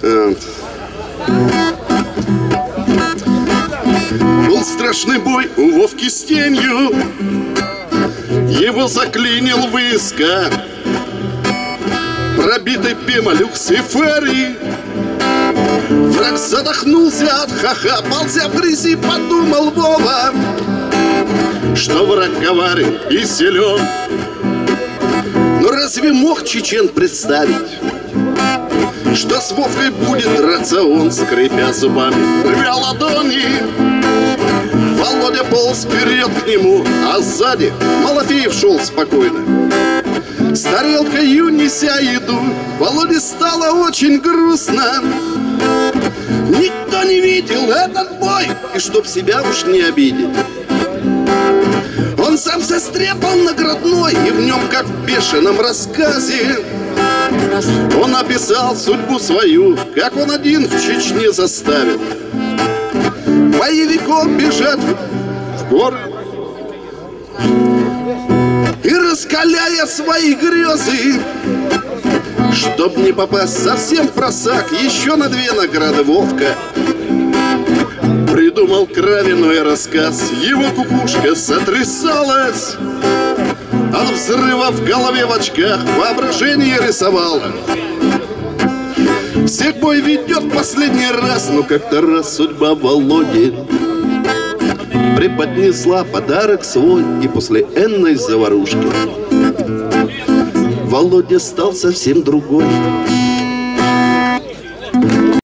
Был страшный бой у Вовки с тенью, его заклинил выска. Пробитый Пема Люцифери. Враг задохнулся от хаха, ползя в грязи, подумал Вова, что враг коварен и силен. Но разве мог чечен представить, что с Вовкой будет драться он, скрипя зубами, рвя ладони? Володя полз вперед к нему, а сзади Малафеев шел спокойно. С тарелкой неся еду, Володе стало очень грустно. Никто не видел этот бой, и чтоб себя уж не обидеть, он сам состряпал наградной, и в нем, как в бешеном рассказе, он описал судьбу свою, как он один в Чечне заставил боевиков бежать в горы и, раскаляя свои грезы, чтоб не попасть совсем в просак, еще на 2 награды Вовка придумал кровяной рассказ. Его кукушка сотрясалась от взрыва в голове, в очках воображение рисовало. Всех бой ведет последний раз, но как-то раз судьба Володи преподнесла подарок свой, и после энной заварушки Володя стал совсем другой.